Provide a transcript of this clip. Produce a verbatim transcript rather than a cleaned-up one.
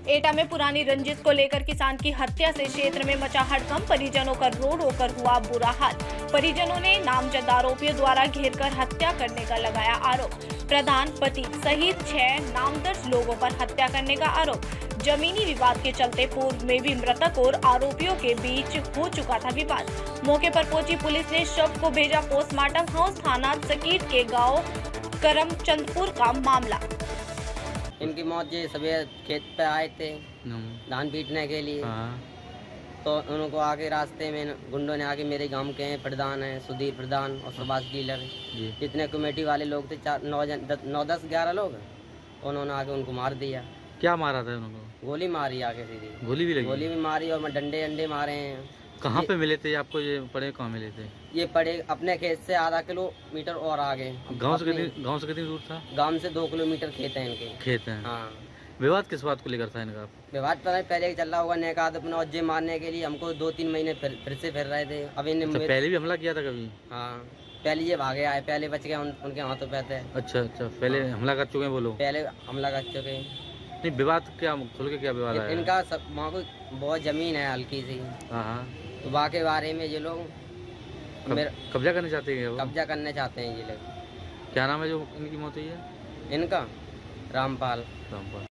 एटा में पुरानी रंजिश को लेकर किसान की हत्या से क्षेत्र में मचा हड़कंप। परिजनों का रो रो कर हुआ बुरा हाल। परिजनों ने नामजद आरोपियों द्वारा घेरकर हत्या करने का लगाया आरोप। प्रधान पति सहित छह नामदर्ज लोगों पर हत्या करने का आरोप। जमीनी विवाद के चलते पूर्व में भी मृतक और आरोपियों के बीच हो चुका था विवाद। मौके पर पहुंची पुलिस ने शव को भेजा पोस्टमार्टम। हाउस थाना सकीट के गांव करमचंदपुर का मामला। इनकी मौत ये सवेरे खेत पे आए थे धान पीटने के लिए। तो उनको आके रास्ते में गुंडों ने आके मेरे गांव के हैं प्रधान है सुधीर प्रधान और सुभाष डीलर जितने कमेटी वाले लोग थे चार नौ जन दस, नौ दस ग्यारह लोग उन्होंने आके उनको मार दिया। क्या मारा था उन्होंने? गोली मारी आके सीधी। गोली भी लगी? गोली भी मारी और डंडे डंडे मारे हैं। कहाँ पे मिले थे आपको? ये पड़े कहाँ मिले थे? ये पड़े अपने खेत से आधा किलोमीटर और आगे। गांव से कितनी गांव से कितनी दूर था? गांव से दो किलोमीटर खेत है इनके। खेत है। हाँ। विवाद किस बात को लेकर था इनका? विवाद पता नहीं पहले चल रहा होगा नेकाद अपना औजे मारने के लिए। हमको दो तीन महीने फिर, फिर से फिर रहे थे। अब इन्हें अच्छा, पहले भी हमला किया था कभी? हाँ पहले ये भागे आए, पहले बच गए उन, उनके हाथों पे थे। अच्छा अच्छा पहले हाँ। हमला कर चुके हैं वो लोग? पहले हमला कर चुके। नहीं विवाद क्या खुल के क्या विवाद है? इनका सब वहाँ को बहुत जमीन है हल्की सी। हाँ तो वहाँ के बारे में ये लोग कब्जा करने चाहते हैं। कब्जा करने चाहते हैं ये लोग। क्या नाम है जो इनकी मौत हुई है? इनका रामपाल। रामपाल।